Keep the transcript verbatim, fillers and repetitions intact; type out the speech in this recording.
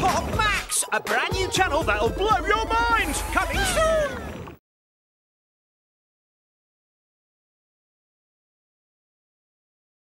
Pop Max, a brand new channel that'll blow your mind. Coming soon.